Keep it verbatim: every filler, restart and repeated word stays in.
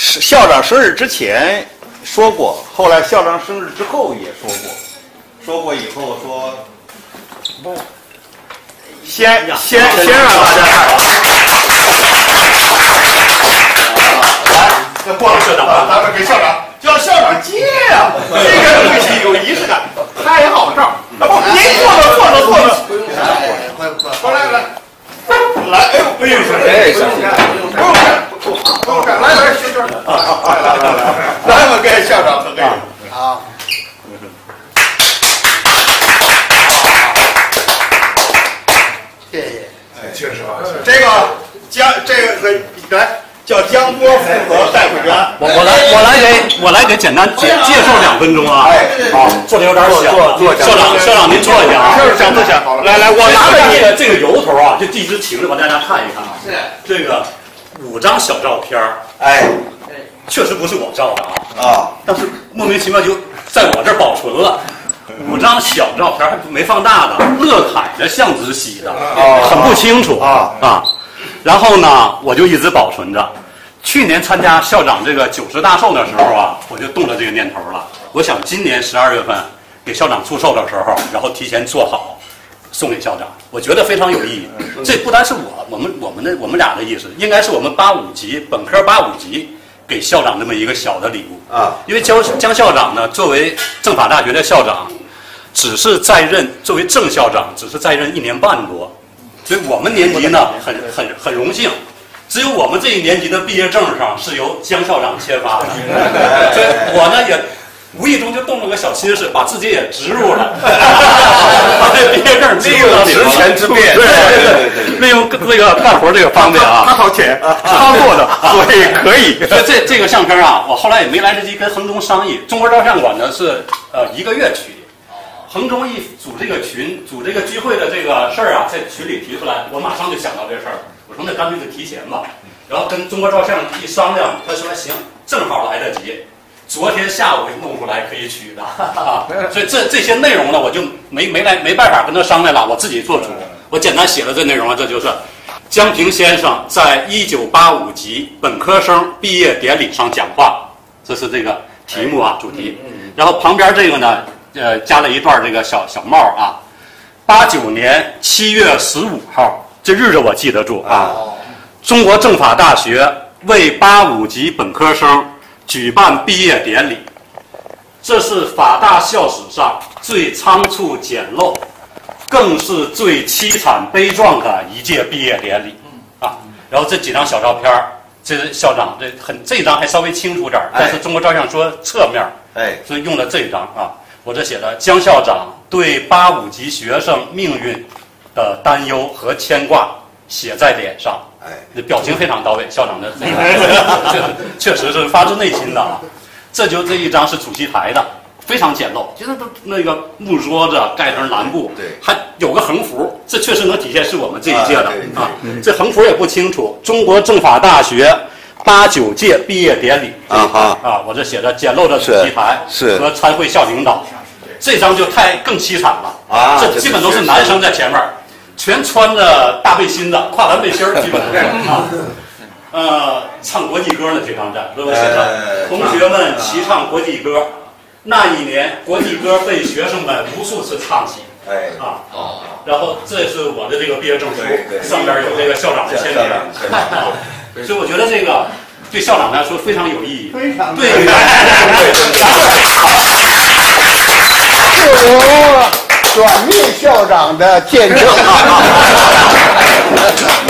校长生日之前说过，后来校长生日之后也说过，说过以后说，不，先先先让大家看。来，那光社长，咱们给校长叫校长接呀、啊，这个东西有仪式感，拍好照。不，您坐着坐着坐着，不用看，快快快，来来。来，哎呦，不用看，哎，不用看，不用看，不用看，来来，学生，来来来来，来，我给校长捧个影，好，谢谢，哎，确实好，这个江，这个来叫江波复合带回捐， 我我来我来给我来给简单介介绍两分钟啊， 哎， 好，坐的有点小，坐校长校长您坐一下啊， 就是想不想好了，来来，我拿着着这个这个由头啊，就一直停着，帮大家看一看啊， 是这个五张小照片哎， 确实不是我照的啊， 啊， 但是莫名其妙就在我这儿保存了。五张小照片还没放大的，乐凯的相纸洗的，很不清楚啊啊。然后呢，我就一直保存着。去年参加校长这个九十大寿的时候啊，我就动了这个念头了。我想今年十二月份给校长祝寿的时候，然后提前做好，送给校长，我觉得非常有意义。这不单是我我们我们的我们俩的意思，应该是我们八五级本科八五级给校长这么一个小的礼物啊。因为江江校长呢，作为政法大学的校长，只是在任作为正校长，只是在任一年半多。所以我们年级呢，很很很荣幸，只有我们这一年级的毕业证上是由江校长签发的。所以我呢也无意中就动了个小心思，把自己也植入了，把这毕业证植入到里头了。 职权之便， 对对对，利用这个干活这个方面啊， 他掏钱，他做的，所以可以。 所以这这个相片啊，我后来也没来得及跟衡中商议。中国照相馆呢是呃一个月取。衡中一组这个群，组这个聚会的这个事儿啊，在群里提出来，我马上就想到这事儿。我说那干脆就提前吧，然后跟中国照相一商量，他说行，正好来得及。昨天下午就弄出来可以取的，啊、所以这这些内容呢，我就没没来没办法跟他商量了，我自己做主。我简单写了这内容啊，这就是江平先生在一九八五级本科生毕业典礼上讲话，这是这个题目啊，主题。然后旁边这个呢。呃，加了一段这个小小帽啊，八九年七月十五号，这日子我记得住啊。中国政法大学为八五级本科生举办毕业典礼，这是法大校史上最仓促简陋，更是最凄惨悲壮的一届毕业典礼啊。然后这几张小照片，这是校长这很这张还稍微清楚点，但是中国照相说侧面，哎，所以用了这张啊。我这写的江校长对八五级学生命运的担忧和牵挂写在脸上，哎，那表情非常到位。校长的这个确实是发自内心的啊。这就这一张是主席台的，非常简陋，就是都那个木桌子盖成蓝布，对，还有个横幅，这确实能体现是我们这一届的啊。这横幅也不清楚，中国政法大学八九届毕业典礼啊哈啊，我这写着简陋的主席台是和参会校领导，这张就太更凄惨了啊！这基本都是男生在前面，全穿着大背心的跨栏背心儿，基本都是啊。呃，唱国际歌呢，这张站，所以我写着同学们齐唱国际歌。那一年，国际歌被学生们无数次唱起。哎啊，然后这是我的这个毕业证书，上边有这个校长的签名。所以我觉得这个对校长来说非常有意义，非常对对是由转命校长的见证。